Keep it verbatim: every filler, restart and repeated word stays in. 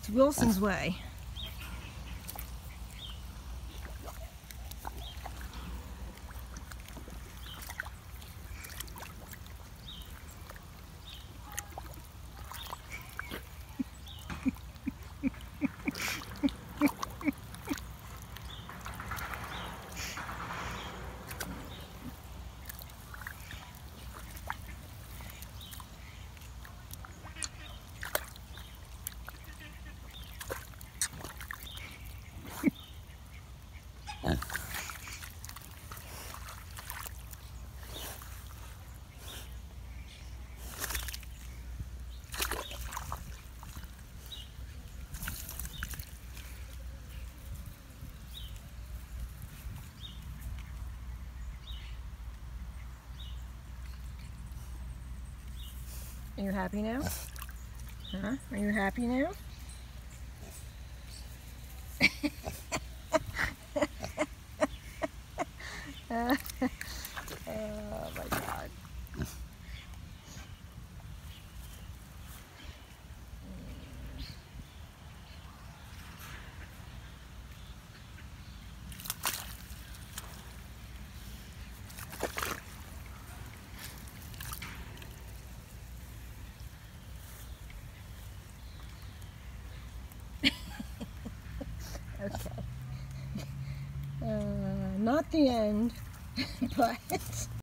It's Wilson's Way. Are you happy now? Huh? Are you happy now? uh, oh my God. Okay. Uh, not the end, but